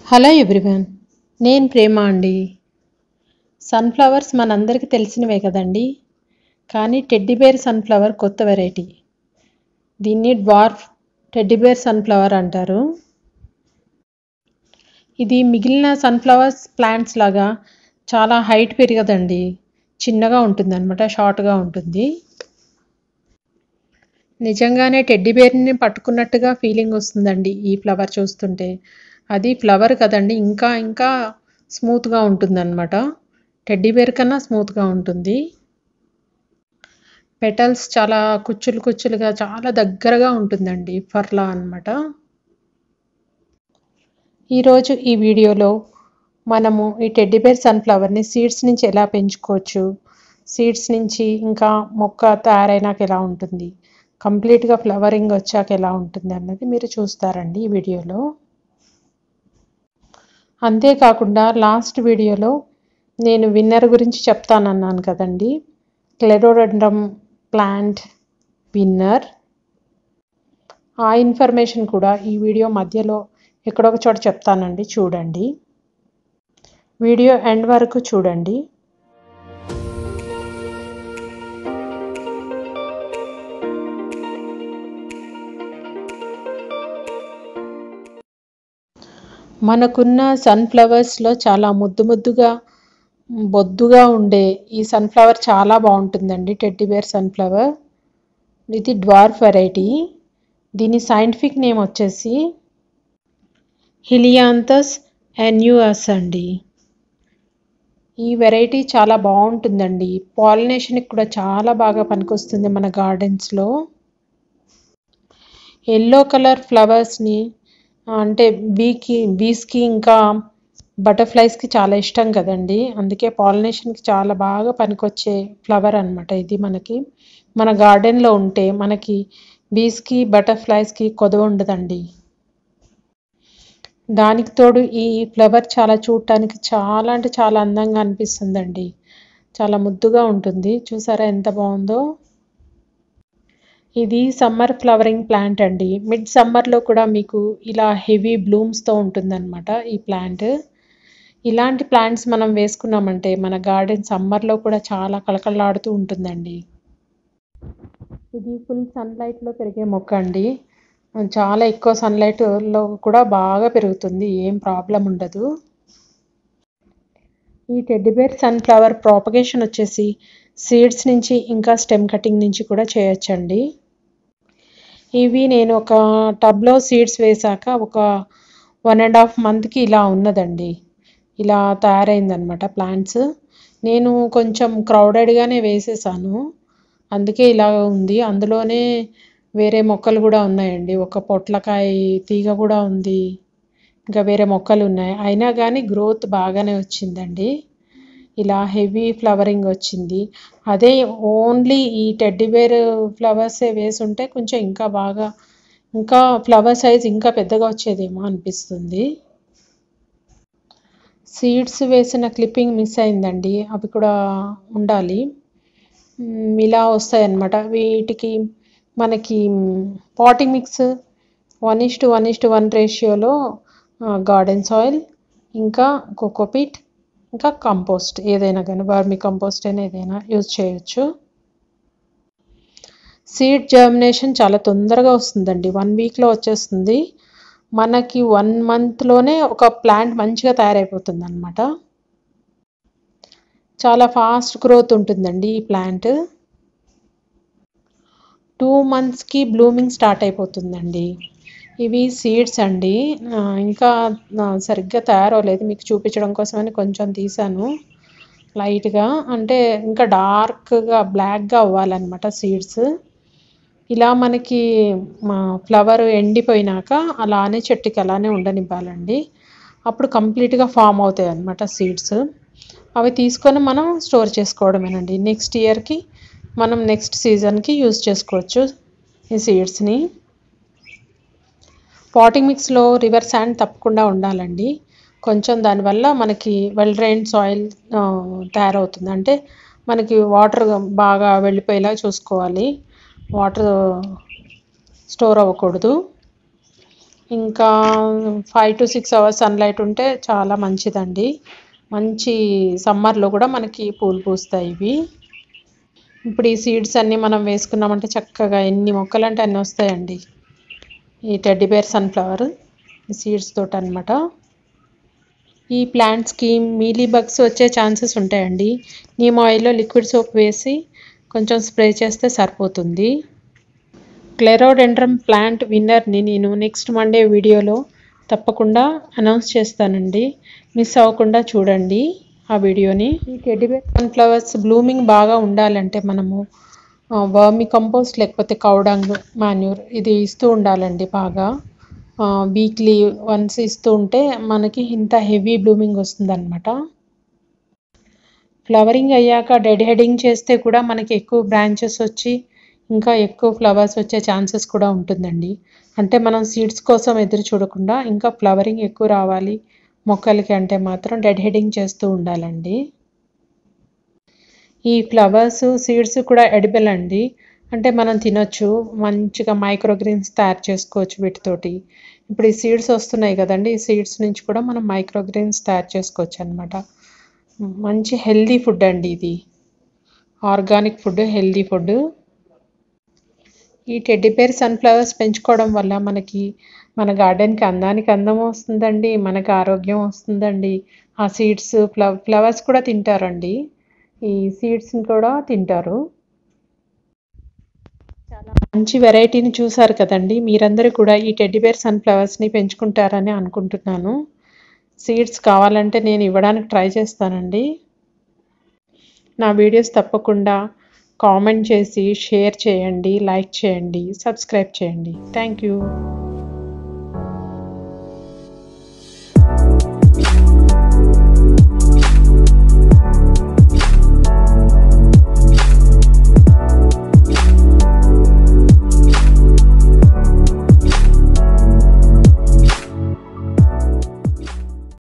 Hello everyone, నేను ప్రేమ అండి. Sunflowers మనందరికీ తెలిసినవే కదండి. కానీ టెడ్డీబేర్ సన్ఫ్లవర్ కొత్త వెరైటీ. దీన్ని డ్వార్ఫ్ టెడ్డీబేర్ సన్ఫ్లవర్ అంటారు. ఇది మిగిలిన సన్ఫ్లవర్స్ ప్లాంట్స్ లాగా చాలా హైట్ పెరగదండి. చిన్నగా ఉంటుంది అనమాట, షార్ట్గా ఉంటుంది. నిజంగానే టెడ్డీబేర్ని పట్టుకున్నట్టుగా ఫీలింగ్ వస్తుందండి ఈ ఫ్లవర్ చూస్తుంటే. అది ఫ్లవర్ కదండి, ఇంకా ఇంకా స్మూత్గా ఉంటుంది అనమాట. టెడ్డీబేర్ కన్నా స్మూత్గా ఉంటుంది. పెటల్స్ చాలా కుచ్చులు కుచ్చులుగా చాలా దగ్గరగా ఉంటుందండి, ఫర్లా అనమాట. ఈరోజు ఈ వీడియోలో మనము ఈ టెడ్డీబేర్ సన్ఫ్లవర్ని సీడ్స్ నుంచి ఎలా పెంచుకోవచ్చు, సీడ్స్ నుంచి ఇంకా మొక్క తయారైనాక ఎలా ఉంటుంది, కంప్లీట్గా ఫ్లవరింగ్ వచ్చాక ఎలా ఉంటుంది అన్నది మీరు చూస్తారండి ఈ వీడియోలో. అంతేకాకుండా లాస్ట్ వీడియోలో నేను విన్నర్ గురించి చెప్తానన్నాను కదండి, క్లెరోడెండ్రమ్ ప్లాంట్ విన్నర్. ఆ ఇన్ఫర్మేషన్ కూడా ఈ వీడియో మధ్యలో ఎక్కడొక చోట చెప్తానండి, చూడండి. వీడియో ఎండ్ వరకు చూడండి. మనకున్న సన్ఫ్లవర్స్లో చాలా ముద్దుగా బొద్దుగా ఉండే ఈ సన్ఫ్లవర్ చాలా బాగుంటుందండి, టెడ్డీబేర్ సన్ఫ్లవర్. ఇది డ్వార్ఫ్ వెరైటీ. దీని సైంటిఫిక్ నేమ్ వచ్చేసి హిలియాంథస్ యాన్యుయస్ అండి. ఈ వెరైటీ చాలా బాగుంటుందండి. పాలినేషన్కి కూడా చాలా బాగా పనికొస్తుంది మన గార్డెన్స్లో. ఎల్లో కలర్ ఫ్లవర్స్ని అంటే బీస్కి ఇంకా బటర్ఫ్లైస్కి చాలా ఇష్టం కదండి. అందుకే పాలినేషన్కి చాలా బాగా పనికొచ్చే ఫ్లవర్ అనమాట ఇది. మన గార్డెన్లో ఉంటే మనకి బీస్కి బటర్ఫ్లైస్కి కొదవ ఉండదండి. దానికి తోడు ఈ ఫ్లవర్ చూడటానికి చాలా అంటే చాలా అందంగా అనిపిస్తుందండి. చాలా ముద్దుగా ఉంటుంది. చూసారా ఎంత బాగుందో. ఇది సమ్మర్ ఫ్లవరింగ్ ప్లాంట్ అండి. మిడ్ సమ్మర్లో కూడా మీకు ఇలా హెవీ బ్లూమ్స్తో ఉంటుందన్నమాట ఈ ప్లాంట్. ఇలాంటి ప్లాంట్స్ మనం వేసుకున్నామంటే మన గార్డెన్ సమ్మర్లో కూడా చాలా కళకళలాడుతూ ఉంటుందండి. ఇది ఫుల్ సన్లైట్లో పెరిగే మొక్క అండి. చాలా ఎక్కువ సన్లైట్లో కూడా బాగా పెరుగుతుంది, ఏం ప్రాబ్లం ఉండదు. ఈ టెడ్డీబేర్ సన్ఫ్లవర్ ప్రాపగేషన్ వచ్చేసి సీడ్స్ నుంచి ఇంకా స్టెమ్ కటింగ్ నుంచి కూడా చేయొచ్చండి. ఇవి నేను ఒక టబ్లో సీడ్స్ వేసాక ఒక 1.5 monthకి ఇలా ఉన్నదండి, ఇలా తయారైందనమాట ప్లాంట్స్. నేను కొంచెం క్రౌడెడ్గానే వేసేసాను, అందుకే ఇలా ఉంది. అందులోనే వేరే మొక్కలు కూడా ఉన్నాయండి, ఒక పొట్లకాయ తీగ కూడా ఉంది, ఇంకా వేరే మొక్కలు ఉన్నాయి. అయినా కానీ గ్రోత్ బాగానే వచ్చిందండి. ఇలా హెవీ ఫ్లవరింగ్ వచ్చింది. అదే ఓన్లీ ఈ టెడ్డీబేర్ ఫ్లవర్సే వేసుంటే కొంచెం ఇంకా ఫ్లవర్ సైజ్ ఇంకా పెద్దగా వచ్చేదేమో అనిపిస్తుంది. సీడ్స్ వేసిన క్లిప్పింగ్ మిస్ అయిందండి, అవి కూడా ఉండాలి. ఇలా వస్తాయన్నమాట. వీటికి మనకి పాటింగ్ మిక్స్ 1:1:1 రేషియోలో గార్డెన్ సాయిల్, ఇంకా కోకోపీట్, ఇంకా కంపోస్ట్ ఏదైనా కానీ వర్మి కంపోస్ట్ అయినా ఏదైనా యూజ్ చేయొచ్చు. సీడ్ జర్మినేషన్ చాలా తొందరగా వస్తుందండి, 1 weekలో వచ్చేస్తుంది. మనకి 1 monthలోనే ఒక ప్లాంట్ మంచిగా తయారైపోతుంది అనమాట. చాలా ఫాస్ట్ గ్రోత్ ఉంటుందండి ఈ ప్లాంట్. 2 monthsకి బ్లూమింగ్ స్టార్ట్ అయిపోతుందండి. ఇవి సీడ్స్ అండి. ఇంకా సరిగ్గా తయారవలేదు, మీకు చూపించడం కోసమని కొంచెం తీసాను లైట్గా. అంటే ఇంకా డార్క్గా బ్లాక్గా అవ్వాలన్నమాట సీడ్స్. ఇలా మనకి ఫ్లవర్ ఎండిపోయినాక అలానే చెట్టుకి అలానే ఉండనివ్వాలండి. అప్పుడు కంప్లీట్గా ఫామ్ అవుతాయి అన్నమాట సీడ్స్. అవి తీసుకొని మనం స్టోర్ చేసుకోవడమేనండి. నెక్స్ట్ ఇయర్కి మనం నెక్స్ట్ సీజన్కి యూజ్ చేసుకోవచ్చు ఈ సీడ్స్ని. పాటింగ్ మిక్స్లో రివర్ శాండ్ తప్పకుండా ఉండాలండి కొంచెం. దానివల్ల మనకి వెల్ డ్రైన్ సాయిల్ తయారవుతుంది. అంటే మనకి వాటర్ బాగా వెళ్ళిపోయేలా చూసుకోవాలి, వాటర్ స్టోర్ అవ్వకూడదు. ఇంకా 5 to 6 hours సన్లైట్ ఉంటే చాలా మంచిదండి. మంచి సమ్మర్లో కూడా మనకి పూలు పూస్తాయి ఇవి. ఇప్పుడు ఈ సీడ్స్ అన్నీ మనం వేసుకున్నామంటే చక్కగా ఎన్ని మొక్కలంటే అన్నీ వస్తాయండి. ఈ టెడ్డీ బేర్ సన్ఫ్లవర్ ఈ సీడ్స్ తోటి అనమాట. ఈ ప్లాంట్స్కి మీలీ బగ్స్ వచ్చే ఛాన్సెస్ ఉంటాయండి. నీమ్ ఆయిల్లో లిక్విడ్ సోప్ వేసి కొంచెం స్ప్రే చేస్తే సరిపోతుంది. క్లెరోడెండ్రమ్ ప్లాంట్ విన్నర్ని నేను నెక్స్ట్ మండే వీడియోలో తప్పకుండా అనౌన్స్ చేస్తానండి. మిస్ అవ్వకుండా చూడండి ఆ వీడియోని. ఈ టెడ్డీబేర్ సన్ఫ్లవర్స్ బ్లూమింగ్ బాగా ఉండాలంటే మనము వర్మి కంపోస్ట్ లేకపోతే కౌడంగ్ మాన్యూర్ ఇది ఇస్తూ ఉండాలండి బాగా. వీక్లీ వన్స్ ఇస్తూ ఉంటే మనకి ఇంత హెవీ బ్లూమింగ్ వస్తుందన్నమాట. ఫ్లవరింగ్ అయ్యాక డెడ్ హెడింగ్ చేస్తే కూడా మనకి ఎక్కువ బ్రాంచెస్ వచ్చి ఇంకా ఎక్కువ ఫ్లవర్స్ వచ్చే ఛాన్సెస్ కూడా ఉంటుందండి. అంటే మనం సీడ్స్ కోసం ఎదురు చూడకుండా ఇంకా ఫ్లవరింగ్ ఎక్కువ రావాలి మొక్కలకి అంటే మాత్రం డెడ్ హెడింగ్ చేస్తూ ఉండాలండి. ఈ ఫ్లవర్స్ సీడ్స్ కూడా ఎడిబుల్ అండి. అంటే మనం తినొచ్చు, మంచిగా మైక్రోగ్రీన్స్ తయారు చేసుకోవచ్చు వీటితోటి. ఇప్పుడు ఈ సీడ్స్ వస్తున్నాయి కదండి, ఈ సీడ్స్ నుంచి కూడా మనం మైక్రోగ్రీన్స్ తయారు చేసుకోవచ్చు అనమాట. మంచి హెల్దీ ఫుడ్ అండి ఇది. Organic food, healthy food. ఈ టెడ్డీబేర్ సన్ఫ్లవర్స్ పెంచుకోవడం వల్ల మనకి మన గార్డెన్కి అందానికి అందం వస్తుందండి, మనకి ఆరోగ్యం వస్తుందండి. ఆ సీడ్స్ ఫ్లవర్స్ కూడా తింటారండి, ఈ సీడ్స్ని కూడా తింటారు. చాలా మంచి వెరైటీని చూసారు కదండి. మీరందరూ కూడా ఈ టెడ్డీబేర్ సన్ఫ్లవర్స్ని పెంచుకుంటారని అనుకుంటున్నాను. సీడ్స్ కావాలంటే నేను ఇవ్వడానికి ట్రై చేస్తానండి. నా వీడియోస్ తప్పకుండా కామెంట్ చేసి షేర్ చేయండి, లైక్ చేయండి, సబ్స్క్రైబ్ చేయండి. Thank you.